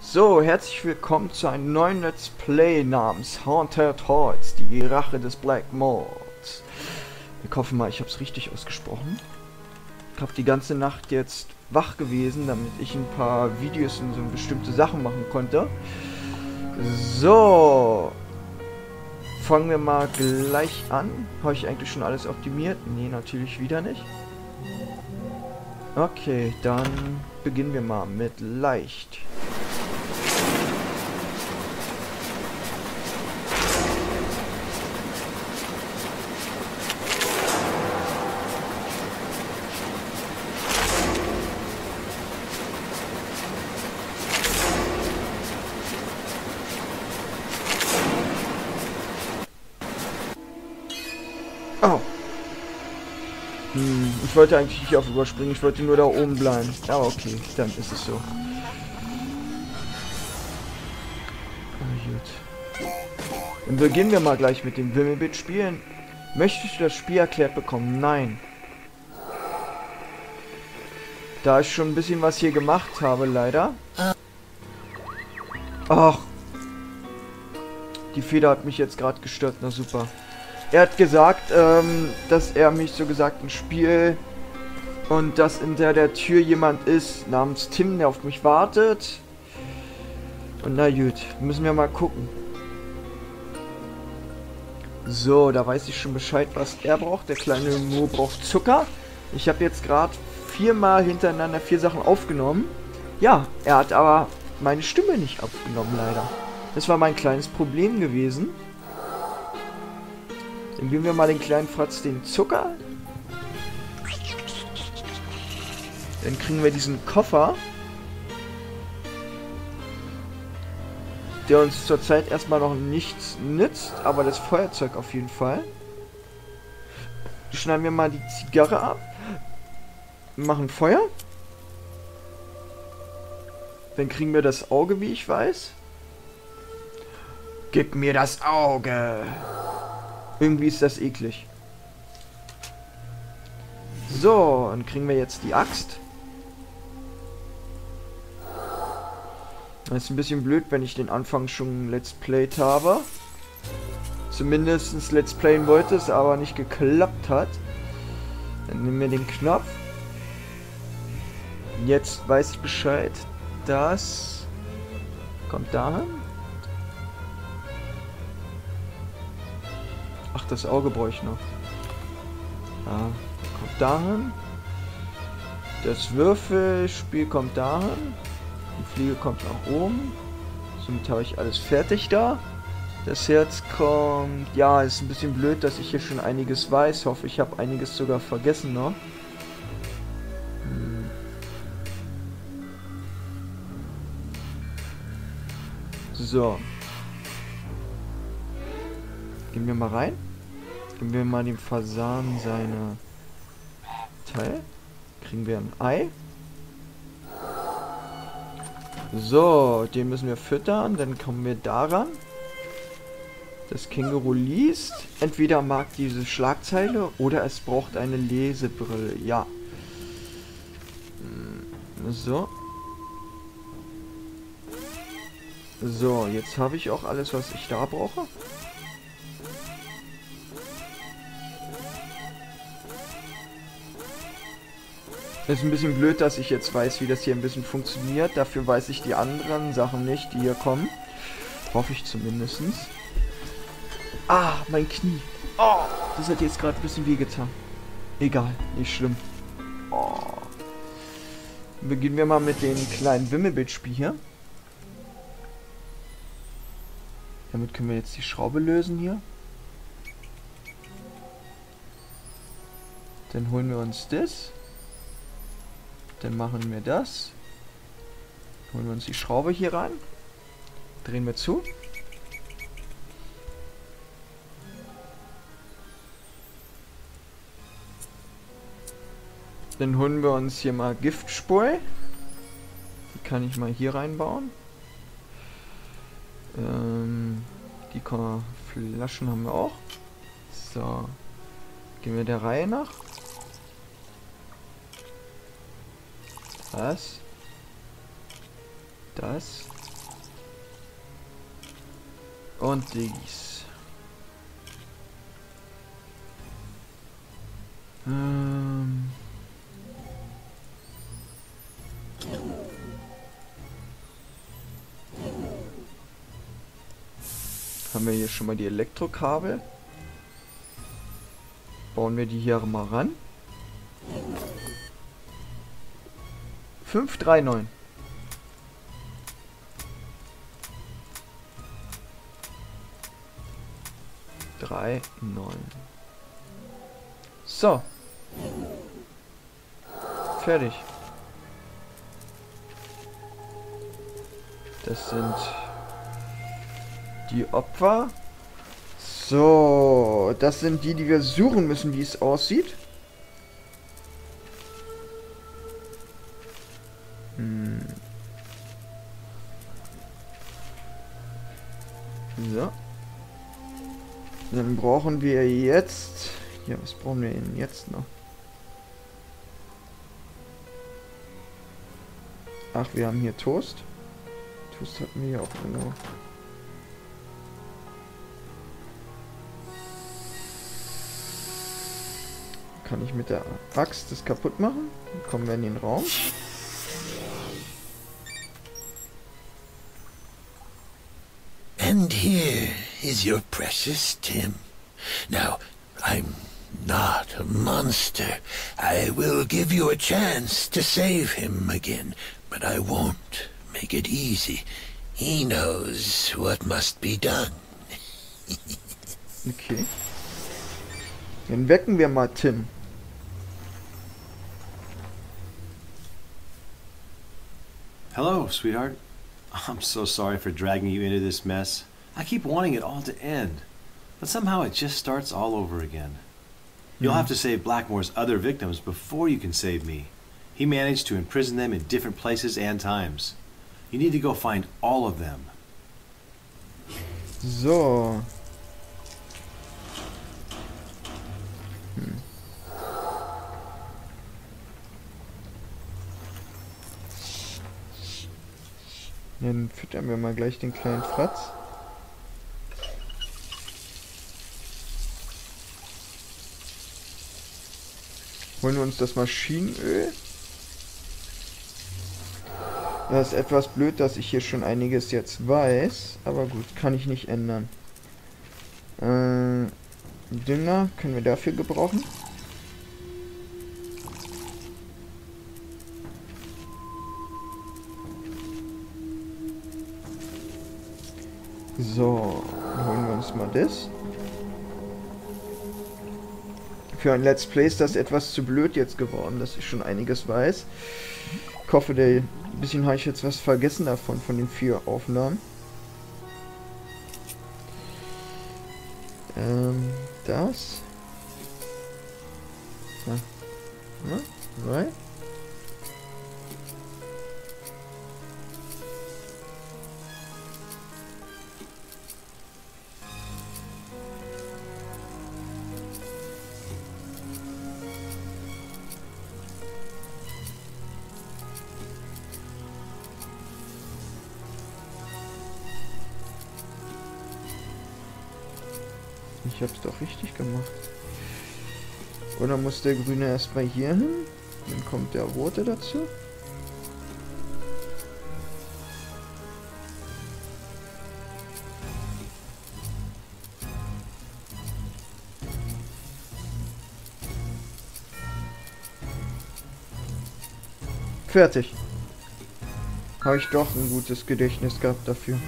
So, herzlich willkommen zu einem neuen Let's Play namens Haunted Halls, die Rache des Black Mold. Ich hoffe mal, ich habe es richtig ausgesprochen. Ich habe die ganze Nacht jetzt wach gewesen, damit ich ein paar Videos und so bestimmte Sachen machen konnte. So, fangen wir mal gleich an. Habe ich eigentlich schon alles optimiert? Nee, natürlich wieder nicht. Okay, dann beginnen wir mal mit leicht. Oh. Ich wollte eigentlich nicht auf überspringen, ich wollte nur da oben bleiben. Aber okay, dann ist es so. Gut. Dann beginnen wir mal gleich mit dem Wimmelbild spielen. Möchtest du das Spiel erklärt bekommen? Nein. Da ich schon ein bisschen was hier gemacht habe, leider. Ach. Die Feder hat mich jetzt gerade gestört, na super. Er hat gesagt, dass er mich so gesagt ein Spiel und dass hinter der Tür jemand ist namens Tim, der auf mich wartet. Und na gut, müssen wir mal gucken. So, da weiß ich schon Bescheid, was er braucht. Der kleine Mo braucht Zucker. Ich habe jetzt gerade 4-mal hintereinander 4 Sachen aufgenommen. Ja, er hat aber meine Stimme nicht aufgenommen, leider. Das war mein kleines Problem gewesen. Dann geben wir mal den kleinen Fratz den Zucker. Dann kriegen wir diesen Koffer, der uns zurzeit erstmal noch nichts nützt, aber das Feuerzeug auf jeden Fall. Schneiden wir mal die Zigarre ab. Machen Feuer. Dann kriegen wir das Auge, wie ich weiß. Gib mir das Auge. Irgendwie ist das eklig. So, dann kriegen wir jetzt die Axt. Das ist ein bisschen blöd, wenn ich den Anfang schon Let's Played habe. Zumindest Let's Playen wollte, es aber nicht geklappt hat. Dann nehmen wir den Knopf. Jetzt weiß ich Bescheid. Das kommt dahin. Ach, das Auge brauche ich noch. Ja, kommt dahin. Das Würfelspiel kommt dahin. Die Fliege kommt nach oben. Somit habe ich alles fertig da. Das Herz kommt... Ja, ist ein bisschen blöd, dass ich hier schon einiges weiß. Hoffe, ich habe einiges sogar vergessen noch. So. Gehen wir mal rein. Geben wir mal dem Fasan seine Teil. Kriegen wir ein Ei. So, den müssen wir füttern. Dann kommen wir daran. Das Känguru liest. Entweder mag diese Schlagzeile oder es braucht eine Lesebrille. Ja. So. So, jetzt habe ich auch alles, was ich da brauche. Ist ein bisschen blöd, dass ich jetzt weiß, wie das hier ein bisschen funktioniert. Dafür weiß ich die anderen Sachen nicht, die hier kommen. Hoffe ich zumindest. Ah, mein Knie. Oh, das hat jetzt gerade ein bisschen wehgetan. Egal, nicht schlimm. Oh. Beginnen wir mal mit dem kleinen Wimmelbildspiel hier. Damit können wir jetzt die Schraube lösen hier. Dann holen wir uns das. Dann machen wir das. Holen wir uns die Schraube hier rein. Drehen wir zu. Dann holen wir uns hier mal Giftspray. Die kann ich mal hier reinbauen. Die Flaschen haben wir auch. So. Gehen wir der Reihe nach. Das. Und dies. Haben wir hier schon mal die Elektrokabel. Bauen wir die hier mal ran. 539. So. Fertig. Das sind die Opfer. So, das sind die, die wir suchen müssen, wie es aussieht. So. Dann brauchen wir jetzt... Ja, was brauchen wir denn jetzt noch? Ach, wir haben hier Toast. Toast hatten wir ja auch genau. Kann ich mit der Axt das kaputt machen? Dann kommen wir in den Raum. And here is your precious Tim. Now, I'm not a monster. I will give you a chance to save him again, but I won't make it easy. He knows what must be done. Okay. Dann wecken wir mal Tim. Hello, sweetheart. I'm so sorry for dragging you into this mess. I keep wanting it all to end, but somehow it just starts all over again. You'll have to save Blackmore's other victims before you can save me. He managed to imprison them in different places and times. You need to go find all of them. So. Dann füttern wir mal gleich den kleinen Fratz. Holen wir uns das Maschinenöl. Das ist etwas blöd, dass ich hier schon einiges jetzt weiß. Aber gut, kann ich nicht ändern. Dünger können wir dafür gebrauchen. So, dann holen wir uns mal das. Für ein Let's Play ist das etwas zu blöd jetzt geworden, dass ich schon einiges weiß. Ich hoffe, ein bisschen habe ich jetzt was vergessen davon, von den 4 Aufnahmen. Das. Ja, 3. Ich hab's doch richtig gemacht. Oder muss der grüne erstmal hier hin? Dann kommt der rote dazu. Fertig. Habe ich doch ein gutes Gedächtnis gehabt dafür.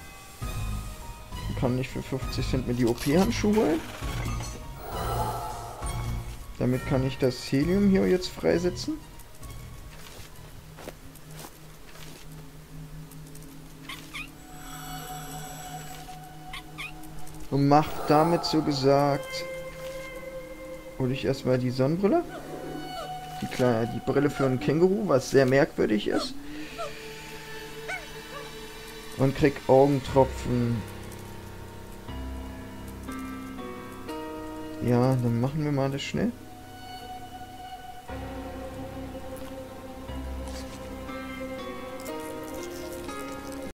Kann ich für 50 Cent mir die OP-Handschuhe holen. Damit kann ich das Helium hier jetzt freisetzen. Und macht damit so gesagt... Hole ich erstmal die Sonnenbrille. Die Brille für einen Känguru, was sehr merkwürdig ist. Und krieg Augentropfen. Ja, dann machen wir mal das schnell.